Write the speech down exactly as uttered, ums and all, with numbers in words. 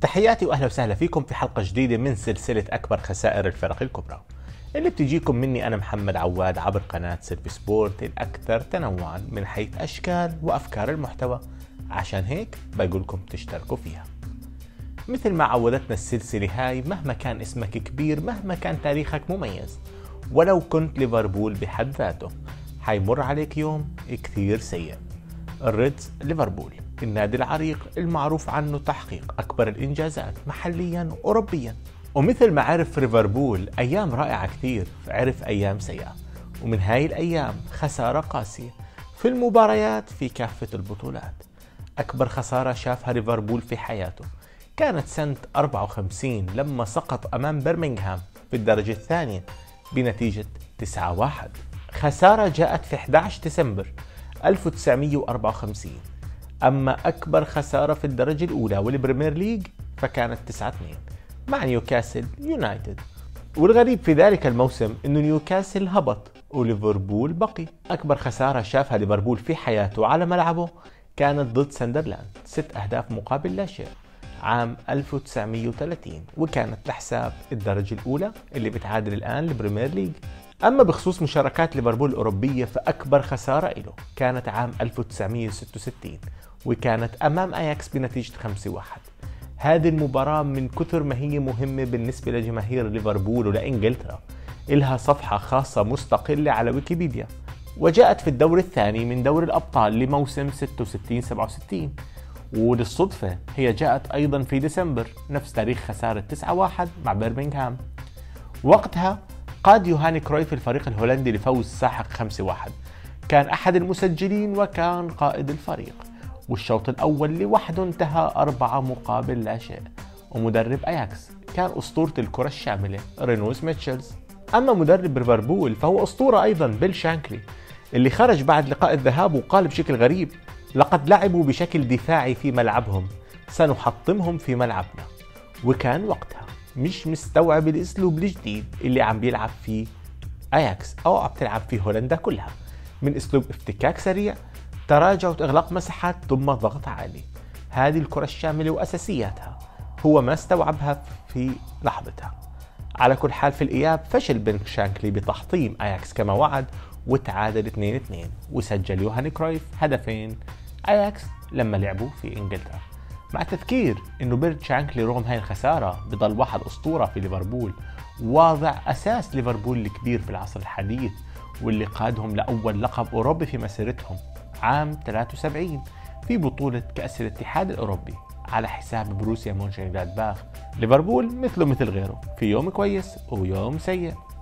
تحياتي واهلا وسهلا فيكم في حلقة جديدة من سلسلة اكبر خسائر الفرق الكبرى اللي بتجيكم مني انا محمد عواد عبر قناة سيلفي سبورت الاكثر تنوعا من حيث اشكال وافكار المحتوى، عشان هيك بقولكم تشتركوا فيها. مثل ما عودتنا السلسلة هاي، مهما كان اسمك كبير، مهما كان تاريخك مميز، ولو كنت ليفربول بحد ذاته، حيمر عليك يوم كثير سيء. الريدز ليفربول، النادي العريق المعروف عنه تحقيق أكبر الإنجازات محليا وأوروبيا، ومثل ما عرف ليفربول أيام رائعة كثير، عرف أيام سيئة، ومن هاي الأيام خسارة قاسية في المباريات في كافة البطولات. أكبر خسارة شافها ليفربول في حياته كانت سنة أربعة وخمسين لما سقط أمام برمنغهام في الدرجة الثانية بنتيجة تسعة واحد. خسارة جاءت في أحد عشر ديسمبر ألف وتسعمئة وأربعة وخمسين. أما أكبر خسارة في الدرجة الأولى والبريمير ليج فكانت تسعة اثنين مع نيوكاسل يونايتد. والغريب في ذلك الموسم أنه نيوكاسل هبط وليفربول بقي. أكبر خسارة شافها ليفربول في حياته على ملعبه كانت ضد ساندرلاند، ست أهداف مقابل لا شيء عام ألف وتسعمئة وثلاثين، وكانت لحساب الدرجة الأولى اللي بتعادل الآن البريمير ليج. أما بخصوص مشاركات ليفربول الأوروبية فأكبر خسارة له كانت عام ألف وتسعمئة وستة وستين، وكانت أمام أياكس بنتيجة خمسة واحد. هذه المباراة من كثر ما هي مهمة بالنسبة لجماهير ليفربول ولإنجلترا، إلها صفحة خاصة مستقلة على ويكيبيديا، وجاءت في الدور الثاني من دوري الأبطال لموسم ستة وستين سبعة وستين. وللصدفة هي جاءت أيضا في ديسمبر، نفس تاريخ خسارة تسعة واحد مع برمنغهام. وقتها قاد يوهاني كرويف الفريق الهولندي لفوز ساحق خمسة واحد، كان أحد المسجلين وكان قائد الفريق، والشوط الأول لوحده انتهى أربعة مقابل لا شيء. ومدرب أياكس كان أسطورة الكرة الشاملة رينوس ميتشلز. أما مدرب ليفربول فهو أسطورة أيضا بيل شانكلي، اللي خرج بعد لقاء الذهاب وقال بشكل غريب: لقد لعبوا بشكل دفاعي في ملعبهم، سنحطمهم في ملعبنا. وكان وقتها مش مستوعب الاسلوب الجديد اللي عم بيلعب فيه اياكس او عم تلعب فيه هولندا كلها، من اسلوب افتكاك سريع، تراجع وإغلاق مساحات ثم ضغط عالي. هذه الكرة الشاملة وأساسياتها هو ما استوعبها في لحظتها. على كل حال، في الإياب فشل بن شانكلي بتحطيم أياكس كما وعد، وتعادل اثنين اثنين، وسجل يوهاني كرويف هدفين أياكس لما لعبوا في إنجلترا. مع تذكير إنه بن شانكلي رغم هاي الخسارة بضل واحد أسطورة في ليفربول، واضع أساس ليفربول الكبير في العصر الحديث، واللي قادهم لأول لقب أوروبي في مسيرتهم عام ثلاثة وسبعين في بطولة كأس الاتحاد الأوروبي على حساب بروسيا مونشنغلادباخ. ليفربول مثله مثل غيره، في يوم كويس ويوم سيء.